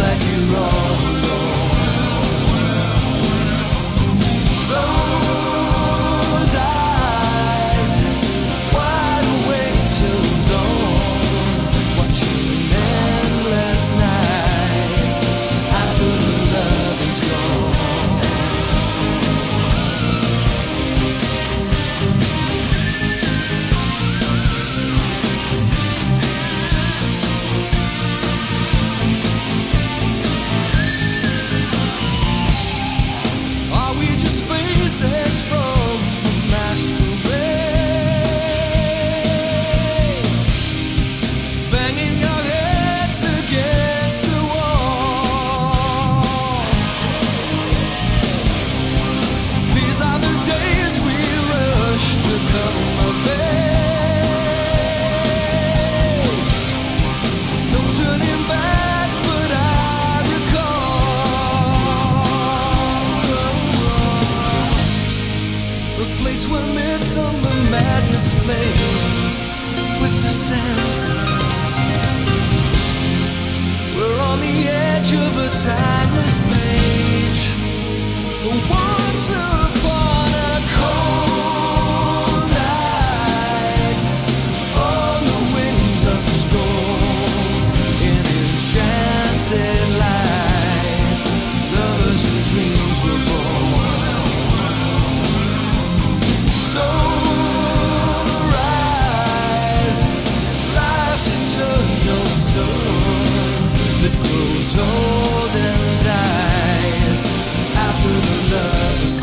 like you're all alone. Those eyes, wide awake till dawn, watching an endless night after the love is gone. Faces from a masquerade, banging our heads against the wall. These are the days we rush to come of age. No turning back, but I a place where midsummer madness plays with the senses. We're on the edge of a timeless page. Once upon a cold night, on the wings of the storm, in enchanted light, lovers and dreams were born. So rise, life's eternal sun that grows old and dies after the love is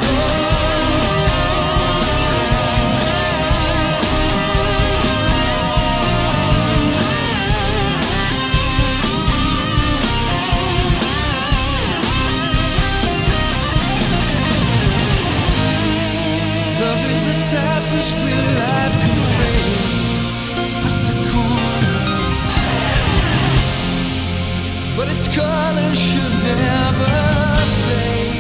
tapestry life can frame at the corners, but its colors should never fade.